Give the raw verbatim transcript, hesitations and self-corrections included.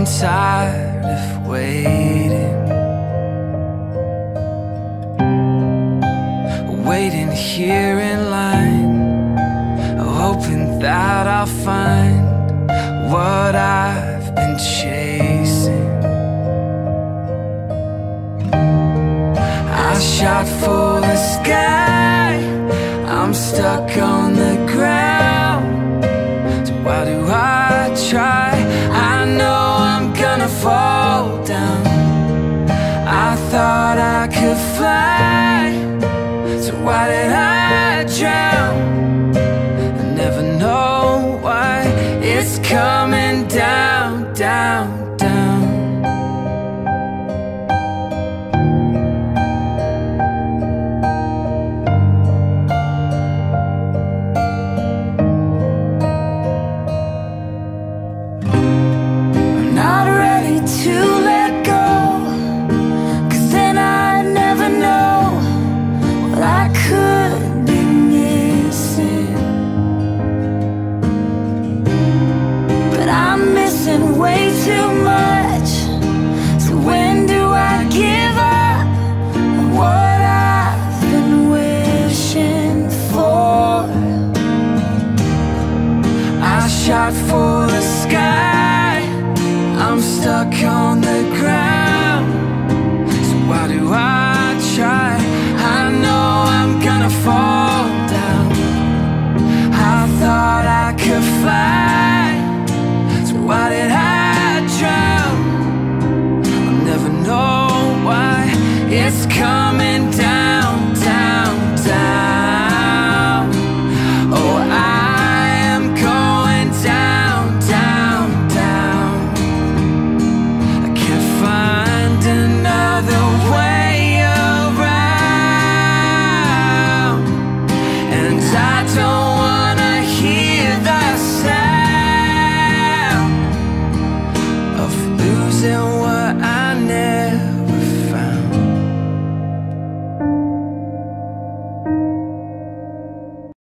tired of waiting, waiting here in line, hoping that I'll find what I've been chasing. I shot for the sky, I'm stuck on the ground. So why do I try? I know I'm gonna fall down. I thought I could fly, so why did I